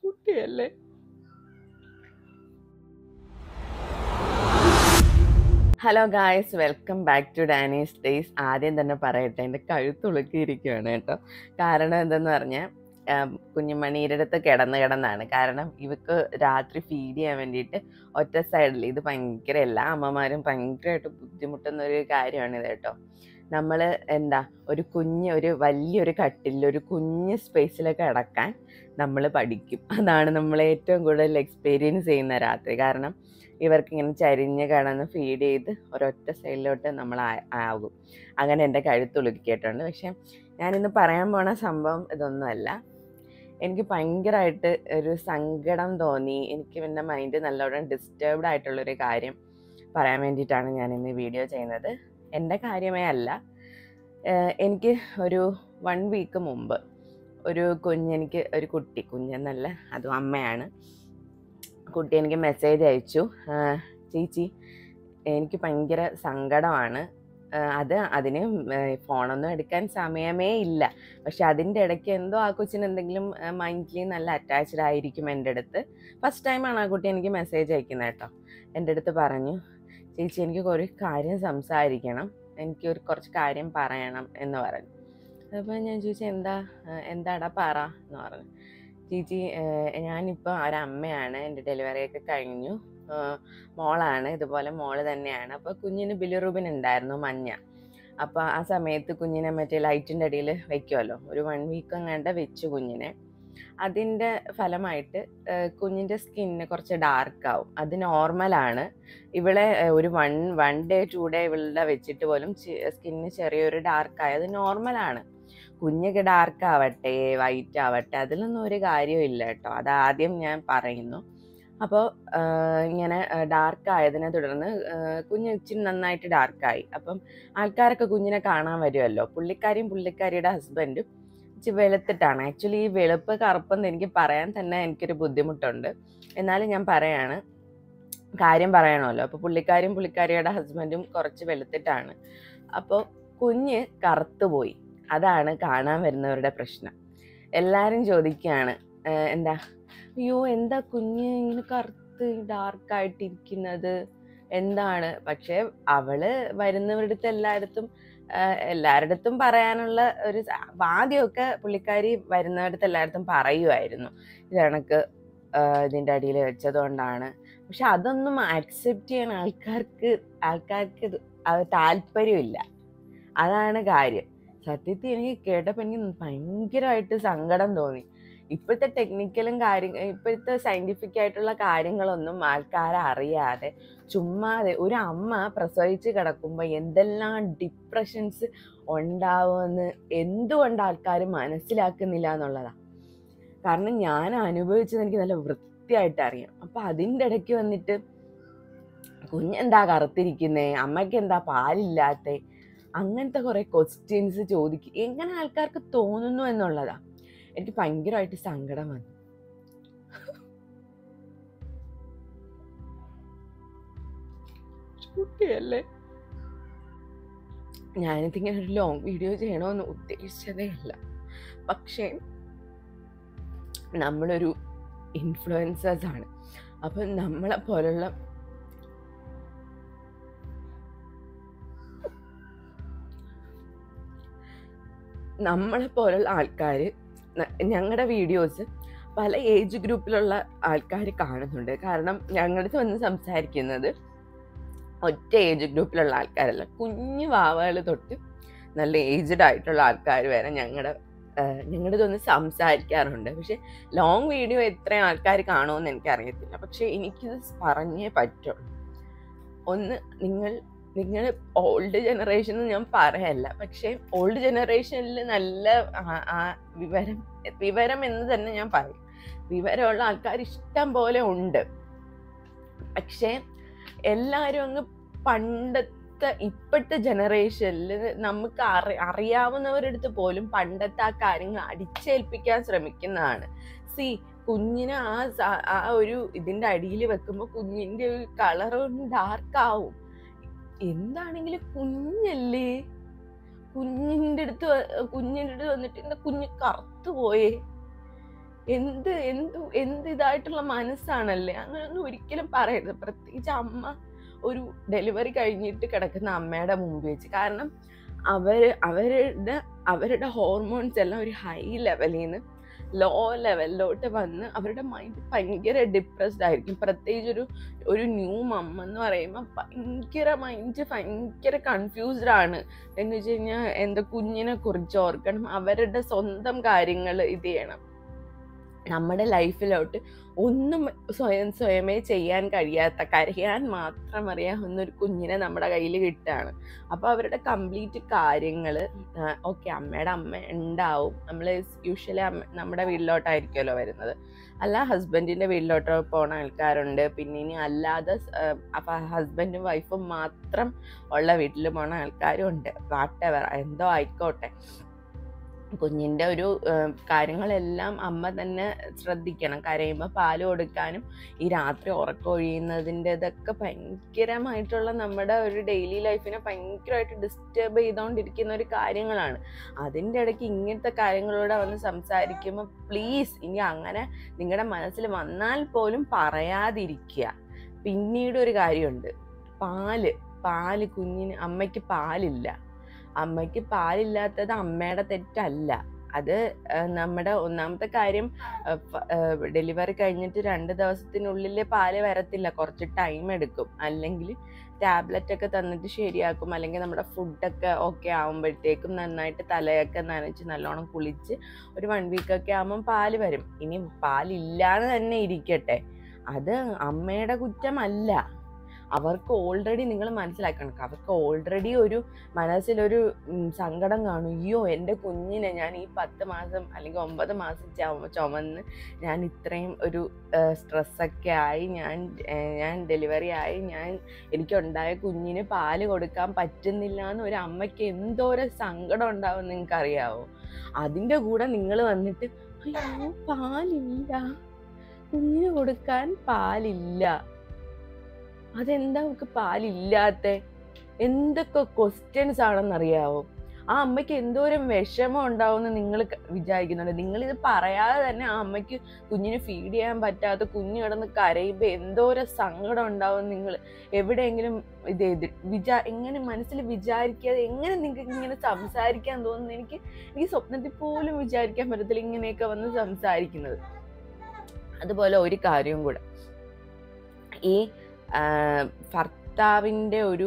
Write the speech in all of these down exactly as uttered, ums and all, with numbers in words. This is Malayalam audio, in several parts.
കുട്ടിയല്ലേ. Hello guys, welcome back to Dani's days. ആദ്യം തന്നെ പറയട്ടെ, എൻ്റെ കഴുത്തുളുക്കിയിരിക്കുകയാണ് കേട്ടോ. കാരണം എന്തെന്ന് പറഞ്ഞാൽ കുഞ്ഞുമണീരുടെ അടുത്ത് കിടന്ന് കിടന്നാണ്. കാരണം ഇവക്ക് രാത്രി ഫീഡ് ചെയ്യാൻ വേണ്ടിയിട്ട് ഒറ്റ സൈഡിൽ ഇത് ഭയങ്കര എല്ലാ അമ്മമാരും ഭയങ്കരമായിട്ട് ബുദ്ധിമുട്ടുന്ന ഒരു കാര്യമാണിത് കേട്ടോ. നമ്മൾ എന്താ ഒരു കുഞ്ഞ് ഒരു വലിയൊരു കട്ടിൽ ഒരു കുഞ്ഞ് സ്പേസിലൊക്കെ കിടക്കാൻ നമ്മൾ പഠിക്കും. അതാണ് നമ്മൾ ഏറ്റവും കൂടുതൽ എക്സ്പീരിയൻസ് ചെയ്യുന്ന രാത്രി. കാരണം ഇവർക്കിങ്ങനെ ചരിഞ്ഞ് കിടന്ന് ഫീഡ് ചെയ്ത് ഒരൊറ്റ സൈഡിലോട്ട് നമ്മൾ ആകും. അങ്ങനെ എൻ്റെ കഴുത്തുളുക്കിയിട്ടുണ്ട്. പക്ഷെ ഞാനിന്ന് പറയാൻ പോണ സംഭവം ഇതൊന്നുമല്ല. എനിക്ക് ഭയങ്കരമായിട്ട് ഒരു സങ്കടം തോന്നി. എനിക്ക് എൻ്റെ മൈൻഡ് നല്ലോണം ഡിസ്റ്റർബ്ഡ് ആയിട്ടുള്ളൊരു കാര്യം പറയാൻ വേണ്ടിയിട്ടാണ് ഞാനിന്ന് വീഡിയോ ചെയ്യുന്നത്. എൻ്റെ കാര്യമേ അല്ല. എനിക്ക് ഒരു വൺ വീക്ക് മുമ്പ് ഒരു കുഞ്ഞെനിക്ക് ഒരു കുട്ടി കുഞ്ഞെന്നല്ല, അതും അമ്മയാണ്. കുട്ടി എനിക്ക് മെസ്സേജ് അയച്ചു, ചേച്ചി എനിക്ക് ഭയങ്കര സങ്കടമാണ്. അത് അതിന് ഫോണൊന്നും എടുക്കാൻ സമയമേ ഇല്ല. പക്ഷെ അതിൻ്റെ ഇടയ്ക്ക് എന്തോ ആ കൊച്ചിന് എന്തെങ്കിലും മൈൻഡ്ലി നല്ല അറ്റാച്ച്ഡ് ആയിരിക്കും എൻ്റെ അടുത്ത്. ഫസ്റ്റ് ടൈമാണ് ആ കുട്ടി എനിക്ക് മെസ്സേജ് അയക്കുന്നത് കേട്ടോ. എൻ്റെ അടുത്ത് പറഞ്ഞു, ചേച്ചി എനിക്ക് ഒരു കാര്യം സംസാരിക്കണം, എനിക്ക് ഒരു കുറച്ച് കാര്യം പറയണം എന്ന് പറഞ്ഞു. അപ്പോൾ ഞാൻ ചോദിച്ചു, എന്താ എന്താടാ പറ എന്ന് പറഞ്ഞു. ചേച്ചി ഞാനിപ്പോൾ ഒരമ്മയാണ്, എൻ്റെ ഡെലിവറിയൊക്കെ കഴിഞ്ഞു, മോളാണ്, ഇതുപോലെ മോള് തന്നെയാണ്. അപ്പോൾ കുഞ്ഞിന് ബിലിറൂബിൻ ഉണ്ടായിരുന്നു, മഞ്ഞ. അപ്പോൾ ആ സമയത്ത് കുഞ്ഞിനെ മറ്റേ ലൈറ്റിൻ്റെ അടിയിൽ വെക്കുമല്ലോ, ഒരു വൺ വീക്ക് അങ്ങാണ്ട് വെച്ചു കുഞ്ഞിനെ. അതിൻ്റെ ഫലമായിട്ട് കുഞ്ഞിൻ്റെ സ്കിന്ന് കുറച്ച് ഡാർക്കാവും. അത് നോർമലാണ്. ഇവളെ ഒരു one one day two day ഇവളുടെ വെച്ചിട്ട് പോലും സ്കിന്ന് ചെറിയൊരു ഡാർക്കായി, അത് നോർമലാണ്. കുഞ്ഞൊക്കെ ഡാർക്ക് ആവട്ടെ വൈറ്റ് ആവട്ടെ അതിലൊന്നും ഒരു കാര്യവും ഇല്ല കേട്ടോ. അതാദ്യം ഞാൻ പറയുന്നു. അപ്പോൾ ഇങ്ങനെ ഡാർക്ക് ആയതിനെ തുടർന്ന് കുഞ്ഞ് ഇച്ചിരി നന്നായിട്ട് ഡാർക്കായി. അപ്പം ആൾക്കാരൊക്കെ കുഞ്ഞിനെ കാണാൻ വരുമല്ലോ. പുള്ളിക്കാരിയും പുള്ളിക്കാരിയുടെ ഹസ്ബൻഡും ഇച്ചിരി വെളുത്തിട്ടാണ്. ആക്ച്വലി ഈ വെളുപ്പ് കറുപ്പെന്ന് എനിക്ക് പറയാൻ തന്നെ എനിക്കൊരു ബുദ്ധിമുട്ടുണ്ട്. എന്നാലും ഞാൻ പറയാണ്, കാര്യം പറയണമല്ലോ. അപ്പോൾ പുള്ളിക്കാരിയും പുള്ളിക്കാരിയുടെ ഹസ്ബൻഡും കുറച്ച് വെളുത്തിട്ടാണ്. അപ്പോൾ കുഞ്ഞ് കറുത്തുപോയി. അതാണ് കാണാൻ വരുന്നവരുടെ പ്രശ്നം. എല്ലാവരും ചോദിക്കുകയാണ്, എന്താ അയ്യോ എന്താ കുഞ്ഞ് ഇങ്ങനെ കറുത്ത് ഡാർക്കായിട്ടിരിക്കുന്നത് എന്താണ്? പക്ഷേ അവള് വരുന്നവരുടെ അടുത്ത് എല്ലായിടത്തും എല്ലാവരുടെ അടുത്തും പറയാനുള്ള ഒരു ആദ്യമൊക്കെ പുള്ളിക്കാരി വരുന്നവരുടെ എല്ലായിടത്തും പറയുമായിരുന്നു, ഇത് കണക്ക് ഇതിൻ്റെ അടിയിൽ വെച്ചതുകൊണ്ടാണ്. പക്ഷെ അതൊന്നും ആക്സെപ്റ്റ് ചെയ്യാൻ ആൾക്കാർക്ക് ആൾക്കാർക്ക് താല്പര്യമില്ല. അതാണ് കാര്യം. സത്യത്തിൽ എനിക്ക് കേട്ടപ്പോൾ എനിക്ക് ഭയങ്കരമായിട്ട് സങ്കടം തോന്നി. ഇപ്പോഴത്തെ ടെക്നിക്കലും കാര്യങ്ങൾ ഇപ്പോഴത്തെ സയൻറ്റിഫിക് ആയിട്ടുള്ള കാര്യങ്ങളൊന്നും ആൾക്കാരെ അറിയാതെ ചുമ്മാതെ ഒരു അമ്മ പ്രസവിച്ച് കിടക്കുമ്പോൾ എന്തെല്ലാം ഡിപ്രഷൻസ് ഉണ്ടാവുമെന്ന് എന്തുകൊണ്ട് ആൾക്കാർ മനസ്സിലാക്കുന്നില്ല എന്നുള്ളതാണ്. കാരണം ഞാൻ അനുഭവിച്ചത് എനിക്ക് നല്ല വൃത്തിയായിട്ട് അറിയാം. അപ്പം അതിൻ്റെ ഇടയ്ക്ക് വന്നിട്ട് കുഞ്ഞെന്താ കറുത്തിരിക്കുന്നേ, അമ്മയ്ക്ക് എന്താ പാലില്ലാത്തേ, അങ്ങനത്തെ കുറേ ക്വസ്റ്റ്യൻസ് ചോദിക്കും. എങ്ങനെ ആൾക്കാർക്ക് തോന്നുന്നു എന്നുള്ളതാ. എനിക്ക് ഭയങ്കരമായിട്ട് സങ്കടം വന്നു. കുട്ടിയല്ലേ. ഞാനിതിങ്ങനെ ഒരു ലോങ് വീഡിയോ ചെയ്യണമെന്ന് ഉദ്ദേശിച്ചതേ അല്ല. പക്ഷേ നമ്മളൊരു ഇൻഫ്ലുവൻസേഴ്സ് ആണ്. അപ്പം നമ്മളെ പോലുള്ള നമ്മളെ പോലുള്ള ആൾക്കാർ ഞങ്ങളുടെ വീഡിയോസ് പല ഏജ് ഗ്രൂപ്പിലുള്ള ആൾക്കാർ കാണുന്നുണ്ട്. കാരണം ഞങ്ങളുടെ അടുത്ത് വന്ന് സംസാരിക്കുന്നത് ഒറ്റ ഏജ് ഗ്രൂപ്പിലുള്ള ആൾക്കാരല്ല, കുഞ്ഞു വാവകൾ തൊട്ട് നല്ല ഏജ്ഡ് ആയിട്ടുള്ള ആൾക്കാർ വരെ ഞങ്ങളുടെ ഞങ്ങളുടെ ഇതൊന്ന് സംസാരിക്കാറുണ്ട്. പക്ഷെ ലോങ് വീഡിയോ എത്ര ആൾക്കാർ കാണുമെന്ന് എനിക്കറിയത്തില്ല. പക്ഷെ എനിക്കിത് പറഞ്ഞേ പറ്റുള്ളൂ. ഒന്ന്, നിങ്ങൾ നിങ്ങൾ ഓൾഡ് ജനറേഷൻ ഞാൻ പറയല്ല, പക്ഷേ ഓൾഡ് ജനറേഷനിൽ നല്ല വിവരം വിവരം എന്ന് തന്നെ ഞാൻ പറയും. വിവരമുള്ള ആൾക്കാർ ഇഷ്ടം പോലെ ഉണ്ട്. പക്ഷേ എല്ലാവരും അങ്ങ് പണ്ടത്തെ ഇപ്പോഴത്തെ ജനറേഷനിൽ നമുക്ക് അറി അറിയാവുന്നവരുടെ അടുത്ത് പോലും പണ്ടത്തെ ആ കാര്യങ്ങൾ അടിച്ചേൽപ്പിക്കാൻ ശ്രമിക്കുന്നതാണ്. സി കുഞ്ഞിനെ ആ ആ ഒരു ഇതിൻ്റെ അടിയിൽ വെക്കുമ്പോൾ കുഞ്ഞിൻ്റെ കളറും ഡാർക്കാവും. എന്താണെങ്കിലും കുഞ്ഞല്ലേ, കുഞ്ഞിൻ്റെ അടുത്ത് കുഞ്ഞിൻ്റെ അടുത്ത് വന്നിട്ട് എന്താ കുഞ്ഞ് കറുത്തു പോയേ, എന്ത് എന്ത് എന്ത് ഇതായിട്ടുള്ള മനസ്സാണല്ലേ, അങ്ങനെയൊന്നും ഒരിക്കലും പറയരുത്. പ്രത്യേകിച്ച് അമ്മ ഒരു ഡെലിവറി കഴിഞ്ഞിട്ട് കിടക്കുന്ന അമ്മയുടെ മുമ്പിൽ വെച്ച്. കാരണം അവര് അവരുടെ അവരുടെ ഹോർമോൺസ് എല്ലാം ഒരു ഹൈ ലെവലിൽ നിന്ന് ലോ ലെവലിലോട്ട് വന്ന് അവരുടെ മൈൻഡ് ഭയങ്കര ഡിപ്രസ്ഡ് ആയിരിക്കും. പ്രത്യേകിച്ച് ഒരു ഒരു ന്യൂ മമ്മ എന്ന് പറയുമ്പോൾ ഭയങ്കര മൈൻഡ് ഭയങ്കര കൺഫ്യൂസ്ഡ് ആണ്. എന്ന് വെച്ച് കഴിഞ്ഞാൽ എന്താ, കുഞ്ഞിനെ കുറിച്ച് ഓർക്കണം, അവരുടെ സ്വന്തം കാര്യങ്ങൾ ഇത് ചെയ്യണം. നമ്മുടെ ലൈഫിലോട്ട് ഒന്നും സ്വയം സ്വയമേ ചെയ്യാൻ കഴിയാത്ത, കരയാൻ മാത്രം അറിയാവുന്ന ഒരു കുഞ്ഞിനെ നമ്മുടെ കയ്യിൽ കിട്ടുകയാണ്. അപ്പോൾ അവരുടെ കംപ്ലീറ്റ് കാര്യങ്ങൾ ഓക്കെ അമ്മയുടെ അമ്മ ഉണ്ടാവും. നമ്മൾ യൂഷ്വലി അമ്മ നമ്മുടെ വീട്ടിലോട്ടായിരിക്കുമല്ലോ വരുന്നത്, അല്ല ഹസ്ബൻഡിൻ്റെ വീട്ടിലോട്ട് പോകുന്ന ആൾക്കാരുണ്ട്. പിന്നെ ഇനി അല്ലാതെ അപ്പം ഹസ്ബൻഡും വൈഫും മാത്രം ഉള്ള വീട്ടിൽ പോകുന്ന ആൾക്കാരും ഉണ്ട്. വാട്ടെവർ എന്തോ ആയിക്കോട്ടെ, കുഞ്ഞിൻ്റെ ഒരു കാര്യങ്ങളെല്ലാം അമ്മ തന്നെ ശ്രദ്ധിക്കണം. കരയുമ്പോൾ പാല് കൊടുക്കാനും ഈ രാത്രി ഉറക്കം ഒഴിയുന്നതിൻ്റെ ഇതൊക്കെ ഭയങ്കരമായിട്ടുള്ള നമ്മുടെ ഒരു ഡെയിലി ലൈഫിനെ ഭയങ്കരമായിട്ട് ഡിസ്റ്റർബ് ചെയ്തുകൊണ്ടിരിക്കുന്ന ഒരു കാര്യങ്ങളാണ്. അതിൻ്റെ ഇടയ്ക്ക് ഇങ്ങനത്തെ കാര്യങ്ങളോട് വന്ന് സംസാരിക്കുമ്പോൾ പ്ലീസ് ഇനി അങ്ങനെ നിങ്ങളുടെ മനസ്സിൽ വന്നാൽ പോലും പറയാതിരിക്കുക. പിന്നീട് ഒരു കാര്യമുണ്ട്, പാല് പാല് കുഞ്ഞിന് അമ്മയ്ക്ക് പാലില്ല. അമ്മയ്ക്ക് പാലില്ലാത്തത് അമ്മയുടെ തെറ്റല്ല. അത് നമ്മുടെ ഒന്നാമത്തെ കാര്യം, ഡെലിവറി കഴിഞ്ഞിട്ട് രണ്ട് ദിവസത്തിനുള്ളിൽ പാല് വരത്തില്ല, കുറച്ച് ടൈം എടുക്കും. അല്ലെങ്കിൽ ടാബ്ലറ്റ് ഒക്കെ തന്നിട്ട് ശരിയാക്കും. അല്ലെങ്കിൽ നമ്മുടെ ഫുഡൊക്കെ ഓക്കെ ആകുമ്പോഴത്തേക്കും നന്നായിട്ട് തലയൊക്കെ നനച്ച് നല്ലോണം കുളിച്ച് ഒരു വൺ വീക്കൊക്കെ ആകുമ്പം പാല് വരും. ഇനി പാലില്ലാതെ തന്നെ ഇരിക്കട്ടെ, അത് അമ്മയുടെ കുറ്റമല്ല. അവർക്ക് ഓൾറെഡി നിങ്ങൾ മനസ്സിലാക്കണം, അവർക്ക് ഓൾറെഡി ഒരു മനസ്സിലൊരു സങ്കടം കാണും. അയ്യോ എൻ്റെ കുഞ്ഞിനെ ഞാൻ ഈ പത്ത് മാസം അല്ലെങ്കിൽ ഒമ്പത് മാസം ചുമ ചുമന്ന് ഞാൻ ഇത്രയും ഒരു സ്ട്രെസ്സൊക്കെ ആയി, ഞാൻ ഞാൻ ഡെലിവറി ആയി, ഞാൻ എനിക്കുണ്ടായ കുഞ്ഞിന് പാല് കൊടുക്കാൻ പറ്റുന്നില്ല എന്ന് ഒരു അമ്മയ്ക്ക് എന്തോരം സങ്കടം ഉണ്ടാവും നിങ്ങൾക്കറിയാവോ? അതിൻ്റെ കൂടെ നിങ്ങൾ വന്നിട്ട് അയ്യോ പാലില്ല, കുഞ്ഞിന് കൊടുക്കാൻ പാലില്ല, അതെന്താ നമുക്ക് പാലില്ലാത്ത, എന്തൊക്കെ ക്വസ്റ്റ്യൻസ് ആണെന്നറിയാവോ? ആ അമ്മയ്ക്ക് എന്തോരം വിഷമം ഉണ്ടാവുമെന്ന് നിങ്ങൾ വിചാരിക്കുന്നുണ്ട്. നിങ്ങളിത് പറയാതെ തന്നെ ആ അമ്മയ്ക്ക് കുഞ്ഞിന് ഫീഡ് ചെയ്യാൻ പറ്റാത്ത കുഞ്ഞ് കിടന്ന് കരയുമ്പോൾ എന്തോരം സങ്കടം ഉണ്ടാവും. നിങ്ങൾ എവിടെയെങ്കിലും ഇത് ചെയ്ത് വിചാ എങ്ങനെ മനസ്സിൽ വിചാരിക്കാതെ എങ്ങനെ നിങ്ങൾക്ക് ഇങ്ങനെ സംസാരിക്കാൻ തോന്നുന്നു? എനിക്ക് എനിക്ക് സ്വപ്നത്തിൽ പോലും വിചാരിക്കാൻ പറ്റത്തില്ല ഇങ്ങനെയൊക്കെ വന്ന് സംസാരിക്കുന്നത്. അതുപോലെ ഒരു കാര്യവും കൂടെ, ഈ ഭർത്താവിൻ്റെ ഒരു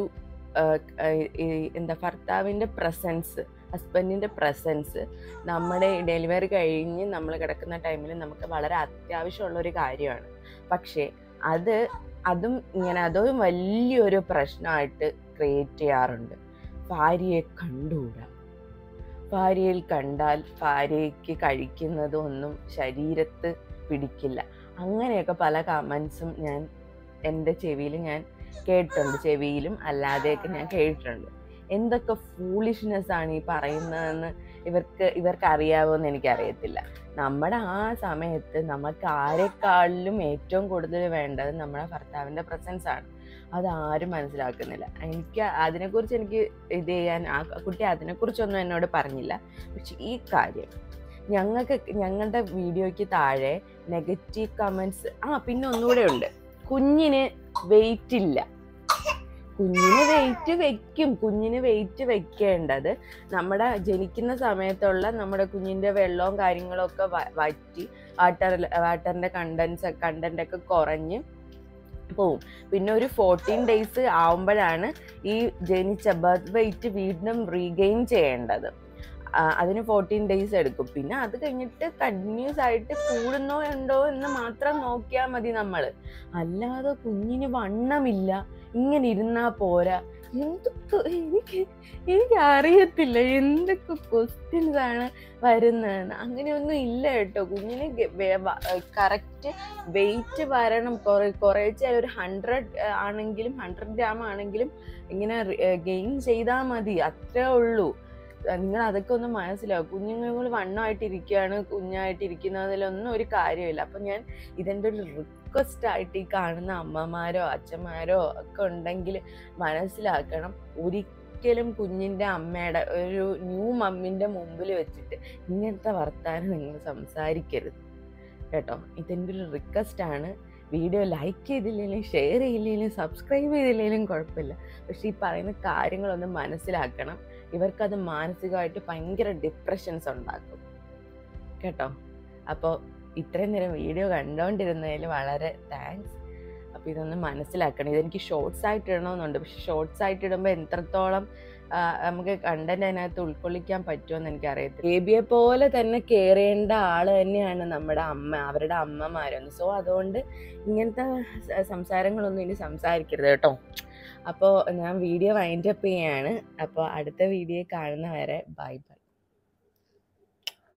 എന്താ ഭർത്താവിൻ്റെ പ്രസൻസ്, ഹസ്ബൻഡിൻ്റെ പ്രസൻസ് നമ്മുടെ ഡെലിവറി കഴിഞ്ഞ് നമ്മൾ കിടക്കുന്ന ടൈമിൽ നമുക്ക് വളരെ അത്യാവശ്യമുള്ളൊരു കാര്യമാണ്. പക്ഷേ അത് അതും ഇങ്ങനെ അതും വലിയൊരു പ്രശ്നമായിട്ട് ക്രിയേറ്റ് ചെയ്യാറുണ്ട്. ഭാര്യയെ കണ്ടുകൂടാ, ഭാര്യയിൽ കണ്ടാൽ ഭാര്യയ്ക്ക് കഴിക്കുന്നതൊന്നും ശരീരത്ത് പിടിക്കില്ല, അങ്ങനെയൊക്കെ പല കമൻസും ഞാൻ എൻ്റെ ചെവിയിൽ ഞാൻ കേട്ടിട്ടുണ്ട്, ചെവിയിലും അല്ലാതെയൊക്കെ ഞാൻ കേട്ടിട്ടുണ്ട്. എന്തൊക്കെ ഫൂളിഷ്നെസ് ആണ് ഈ പറയുന്നതെന്ന് ഇവർക്ക് ഇവർക്ക് അറിയാവോന്ന് എനിക്കറിയത്തില്ല. നമ്മുടെ ആ സമയത്ത് നമുക്ക് ആരെക്കാളിലും ഏറ്റവും കൂടുതൽ വേണ്ടത് നമ്മുടെ ഭർത്താവിൻ്റെ പ്രസൻസ് ആണ്. അതാരും മനസ്സിലാക്കുന്നില്ല. എനിക്ക് അതിനെക്കുറിച്ച് എനിക്ക് ഇത് ചെയ്യാൻ ആ കുട്ടി അതിനെക്കുറിച്ചൊന്നും എന്നോട് പറഞ്ഞില്ല. പക്ഷെ ഈ കാര്യം ഞങ്ങൾക്ക് ഞങ്ങളുടെ വീഡിയോയ്ക്ക് താഴെ നെഗറ്റീവ് കമൻസ്, ആ പിന്നെ ഒന്നുകൂടെ ഉണ്ട്, കുഞ്ഞിന് വെയിറ്റ് ഇല്ല. കുഞ്ഞിന് വെയിറ്റ് വെക്കും. കുഞ്ഞിന് വെയിറ്റ് വെക്കേണ്ടത് നമ്മുടെ ജനിക്കുന്ന സമയത്തുള്ള നമ്മുടെ കുഞ്ഞിൻ്റെ വെള്ളവും കാര്യങ്ങളൊക്കെ വറ്റി വാട്ടർ വാട്ടറിൻ്റെ കണ്ടൻസ് കണ്ടൻ്റൊക്കെ കുറഞ്ഞ് പോവും. പിന്നെ ഒരു ഫോർട്ടീൻ ഡേയ്സ് ആവുമ്പോഴാണ് ഈ ജനിച്ച ബർത്ത് വെയിറ്റ് വീണ്ടും റീഗെയിൻ ചെയ്യേണ്ടത്. അതിന് ഫോർട്ടീൻ ഡേയ്സ് എടുക്കും. പിന്നെ അത് കഴിഞ്ഞിട്ട് കണ്ടിന്യൂസ് ആയിട്ട് കൂടുന്നോ ഉണ്ടോ എന്ന് മാത്രം നോക്കിയാൽ മതി നമ്മൾ. അല്ലാതെ കുഞ്ഞിന് വണ്ണമില്ല, ഇങ്ങനെ ഇരുന്നാൽ പോരാ, എന്തൊക്കെ എനിക്ക് എനിക്ക് അറിയത്തില്ല എന്തൊക്കെ ക്വസ്റ്റ്യൻസ് ആണ് വരുന്നതെന്ന്. അങ്ങനെയൊന്നും ഇല്ല കേട്ടോ. കുഞ്ഞിന് കറക്റ്റ് വെയിറ്റ് വരണം. കുറേ കുറേശ്ശെ ഒരു ഹൺഡ്രഡ് ആണെങ്കിലും ഹൺഡ്രഡ് ഗ്രാം ആണെങ്കിലും ഇങ്ങനെ ഗെയിൻ ചെയ്താൽ മതി, അത്രേ ഉള്ളൂ. നിങ്ങൾ അതൊക്കെ ഒന്ന് മനസ്സിലാവും. കുഞ്ഞുങ്ങൾ വണ്ണമായിട്ടിരിക്കുകയാണ്, കുഞ്ഞായിട്ടിരിക്കുന്നതിലൊന്നും ഒരു കാര്യമില്ല. അപ്പം ഞാൻ ഇതിൻ്റെ ഒരു റിക്വസ്റ്റ് ആയിട്ട് ഈ കാണുന്ന അമ്മമാരോ അച്ഛന്മാരോ ഒക്കെ ഉണ്ടെങ്കിൽ മനസ്സിലാക്കണം, ഒരിക്കലും കുഞ്ഞിൻ്റെ അമ്മയുടെ ഒരു ന്യൂ മമ്മിൻ്റെ മുമ്പിൽ വെച്ചിട്ട് ഇങ്ങനത്തെ വർത്താനം നിങ്ങൾ സംസാരിക്കരുത്. കേട്ടോ. ഇതെൻ്റെ ഒരു റിക്വസ്റ്റാണ്. വീഡിയോ ലൈക്ക് ചെയ്തില്ലെങ്കിലും ഷെയർ ചെയ്തില്ലെങ്കിലും സബ്സ്ക്രൈബ് ചെയ്തില്ലെങ്കിലും കുഴപ്പമില്ല. പക്ഷേ ഈ പറയുന്ന കാര്യങ്ങളൊന്ന് മനസ്സിലാക്കണം. ഇവർക്കത് മാനസികമായിട്ട് ഭയങ്കര ഡിപ്രഷൻസ് ഉണ്ടാക്കും കേട്ടോ. അപ്പോൾ ഇത്രയും നേരം വീഡിയോ കണ്ടുകൊണ്ടിരുന്നതിൽ വളരെ താങ്ക്സ്. അപ്പോൾ ഇതൊന്ന് മനസ്സിലാക്കണം. ഇതെനിക്ക് ഷോർട്സ് ആയിട്ട് ഇടണമെന്നുണ്ട്. പക്ഷെ ഷോർട്സ് ആയിട്ട് ഇടുമ്പോൾ എത്രത്തോളം നമുക്ക് കണ്ടന്റ് അതിനകത്ത് ഉൾക്കൊള്ളിക്കാൻ പറ്റുമെന്ന് എനിക്കറിയത്തില്ല. ബേബിയെ പോലെ തന്നെ കെയർ ചെയ്യേണ്ട ആൾ തന്നെയാണ് നമ്മുടെ അമ്മ, അവരുടെ അമ്മമാരൊന്നും. സോ അതുകൊണ്ട് ഇങ്ങനത്തെ സംസാരങ്ങളൊന്നും ഇനി സംസാരിക്കരുത് കേട്ടോ. അപ്പോൾ ഞാൻ വീഡിയോ വൈൻഡ് അപ്പ് ചെയ്യാണ്. അപ്പോൾ അടുത്ത വീഡിയോ കാണുന്ന വരെ ബൈ ബൈ.